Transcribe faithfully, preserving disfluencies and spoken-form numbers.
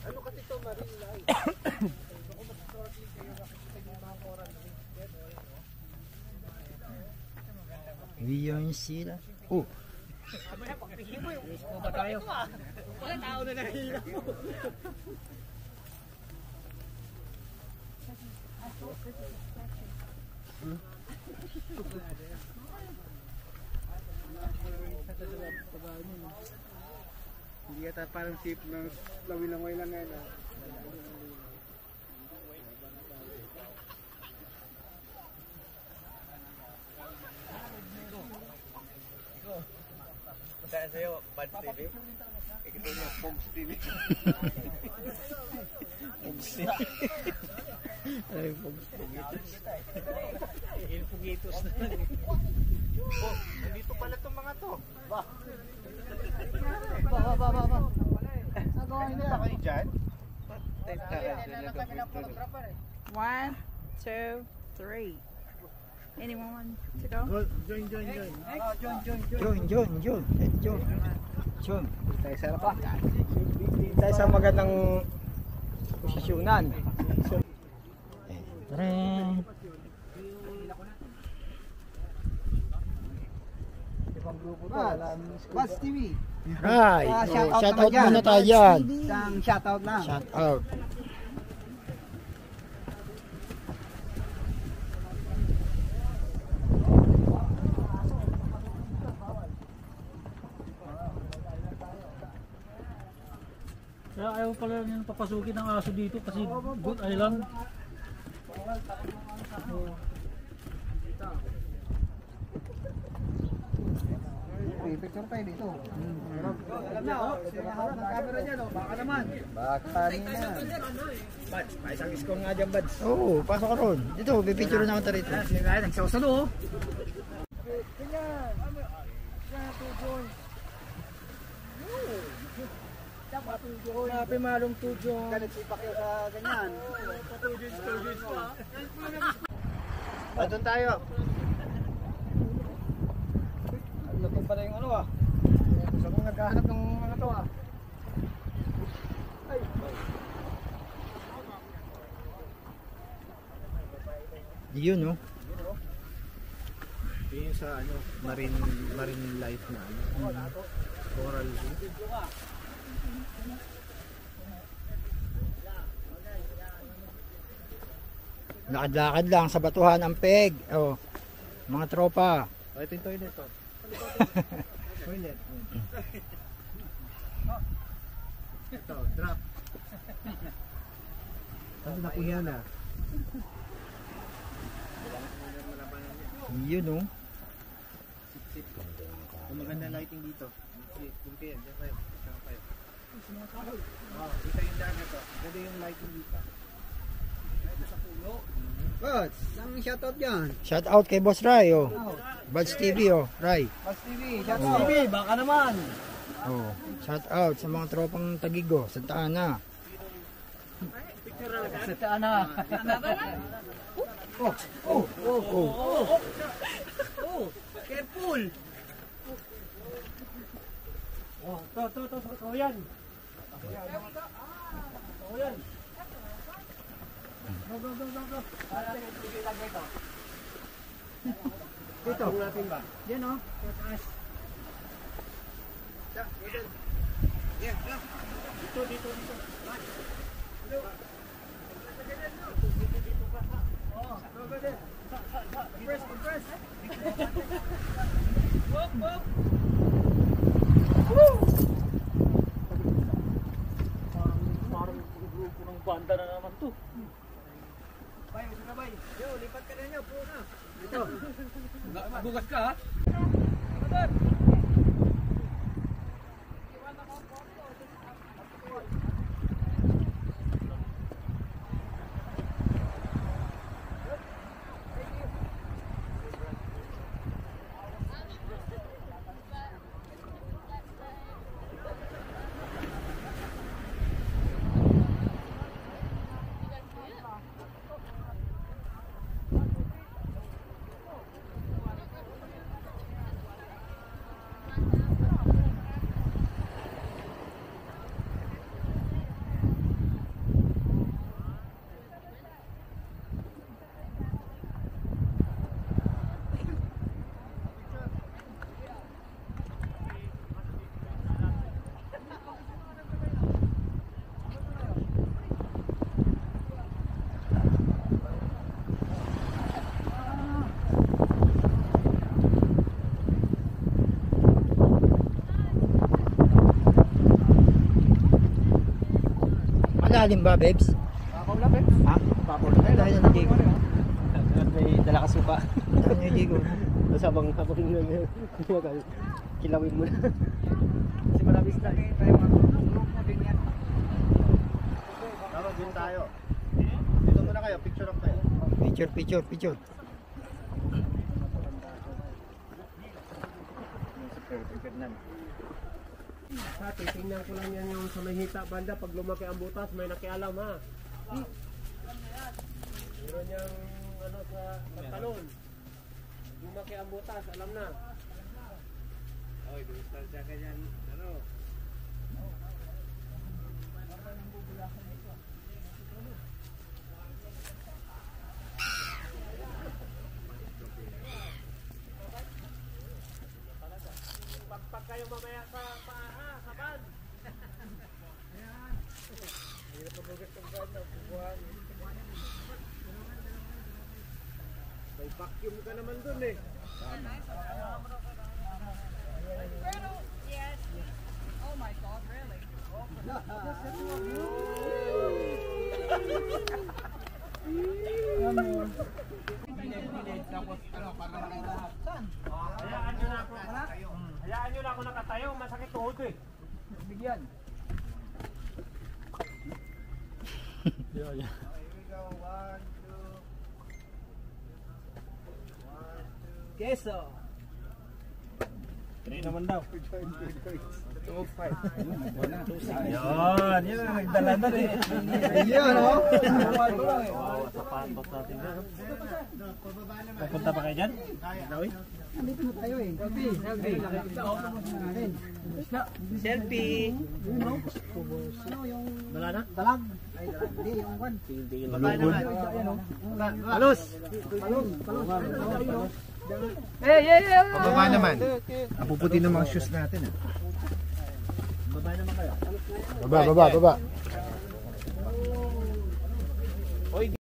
Ano kasi ito marine life? Kung mas-snorkeling kayo, makikita niyo yung mga coral reef. Yun sila. Oh. Sabi na, pagpihim mo yung ispo ba tayo? Wala tao na nahihila mo. Hmm? Hindi yata parang safe na lawi-langoy lang ngayon. Kaya sa'yo, Buds T V? Ikito niyo, Pogs T V. Pogs T V. Ay, Pogs T V. Il Pugitos na lang. Oh, nandito pala itong mga to. Ba? Ba, ba, ba, ba, ba. Nagawin nila kayo dyan? One, two, three. Anyone want to go? Go, join, join, join. Oh, join, join, join. Join, join, join. Join. Join. Tayo sa pa. Tayo sa magandang posisyonan. Tren. Buds T V. Right. Ah, Oh, shoutout shout naman out dyan. muna tayo dyan. Isang shoutout lang. Shout out. Kaya ayaw pala nyo papasukin ng aso dito kasi good island. May picture tayo dito. Alam na, oh. Sinaharap ng camera niya, no? Baka naman. Baka nina. Buds, may isang score nga dyan, Buds. Oo, oh, pasok ka ron. Dito, pipicture na kita rito. Sila, nagsawsalo, oh. Grabe malong tudyong. Nagsipak yun sa ganyan. Patudyong, tudyong pa. Doon tayo. Ano pa pala yung ano ah. Gusto kong naghahanap ng mga to ah. Ay. Yun, no? Yun yung sa ano, marine marine life na ano. Coral reef. Lakad-lakad lang sa batuhan ang peg. Oh. Mga tropa. Oh, ito yung toilet to. Toilet. Ito, drop. Ano na kuya na? Yun, no? Ang maganda lighting dito. Dito yan, dyan kayo. Dyan kayo. Oh, dito yung dagat to. Ganda yung lighting dito. Dito sa pulo. Buds, ang shoutout dyan. Shout out kay Boss Ray, oh. Buds T V, oh. Ray. Buds T V, shoutout. T V, baka naman. Oh. Shout out sa mga tropang Tagigo, Santa Ana. Santa Ana. Oh, oh, oh, oh, oh. Oh, careful. Oh, to, to, to, to, to, yan. Oh, yan. Go, go, go, go, go. Dito. Natin ba? Yan, oh. Taas. Yeah, yeah. Dito, dito, dito. Dito. Oh, go, go there. Press, press. Whoop, whoop. Woo! Parang, parang grupo ng banda na naman to. Bay, usin na bay. Yo, lipat ka na niya, po na. Dito. Bukas ka, ha? Malalim ba, Bebs? Papaw na, Pep. Ha? Papaw na. Dahil ang Diego. May dala ka suka. Dahil ang Diego. Tapos habang habang kilawin mo na. Kasi marabis na. Tawag din tayo. Dito muna kayo, picture lang tayo. Picture, picture, picture. Ha, titingnan ko lang yan yung sa may hita banda. Pag lumaki ang butas, may nakialam ha. Meron yung ano sa pantalon. Lumaki ang butas, alam na. Oy, distansya ka dyan. Ano? Pagpag kayo mamaya sa paa, ha? Sa van. Hindi na pabugat ng van na bubuhan. May vacuum ka naman dun eh. Yes. Oh my God, really? Hayaan nyo na ako. Hayaan nyo na ako nakatayo. Masakit tuhod eh. Bigyan. Keso. Three naman daw. two five. Yun, yun ang nagdala na eh. Yun, oh. Oo, sapatos natin na. Papunta pa kayo dyan? Dawi? Nandito na tayo eh. Selfie. Selfie! Wala na? Dalag. Ay, dalag. Hindi, yung one. Baba naman. Palos! Hey, yeah, yeah. Pababa naman. Ang puputi ng mga shoes natin. Ah. Baba naman kayo. Baba, baba, baba.